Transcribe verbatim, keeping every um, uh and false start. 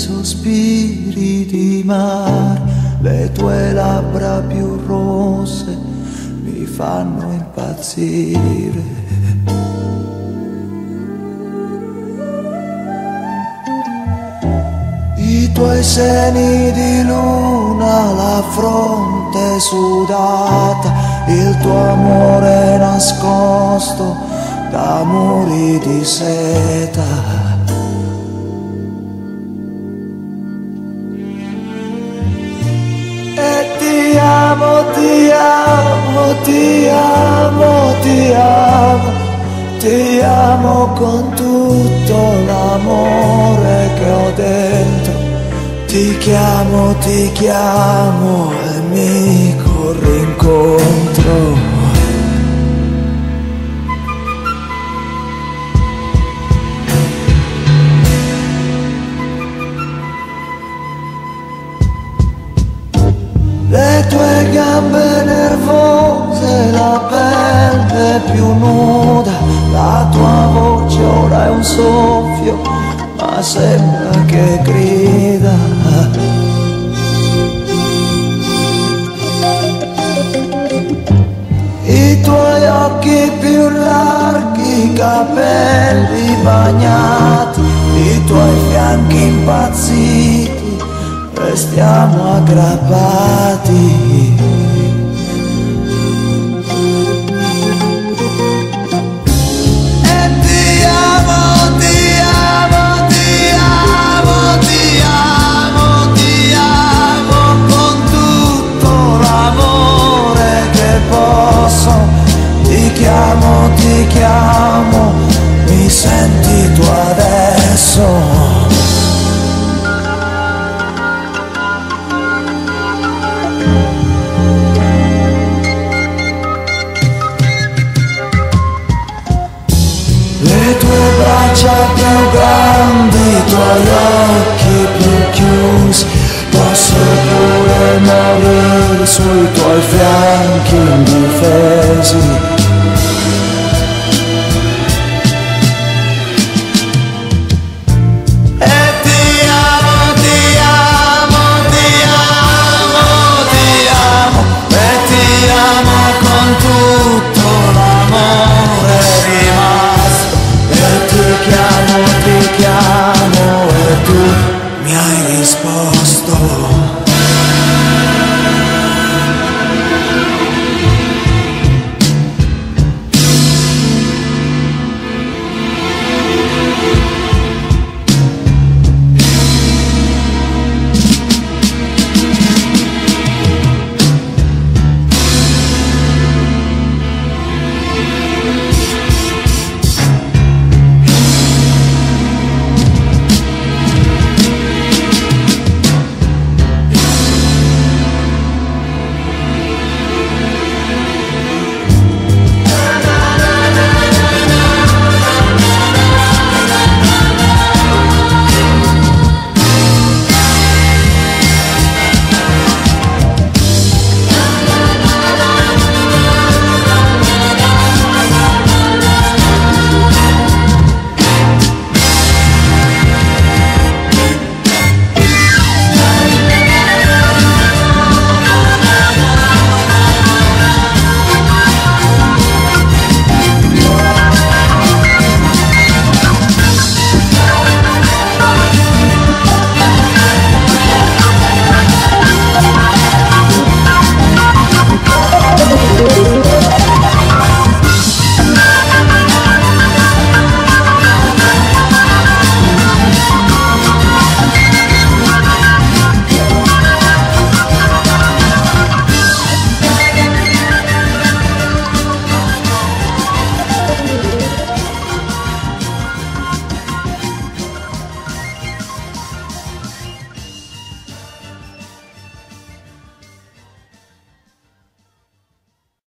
sospiri di mare, le tue labbra più rosse mi fanno impazzire. I tuoi seni di luna, la fronte sudata, il tuo amore nascosto da muri di seta. Ti amo, ti amo, ti amo, ti amo, ti amo con tutto l'amore che ho dentro. Ti chiamo, ti chiamo e mi corri incontro. Le tue gambe nervose, la pelle più nuda, la tua voce ora è un soffio, ma sembra che grida. I tuoi occhi più larghi, i capelli bagnati, i tuoi fianchi impazziti, restiamo aggrappati. E ti amo, ti amo, ti amo, ti amo, ti amo con tutto l'amore che posso. Ti chiamo, ti chiamo, mi senti tu adesso? Le tue braccia più grandi, i tuoi occhi più chiusi, posso pure morire sui tuoi fianchi indifesi. E ti amo, ti amo, ti amo, ti amo, e ti amo con tutto l'amore rimasto. Ti chiamo, ti chiamo e tu mi hai risposto.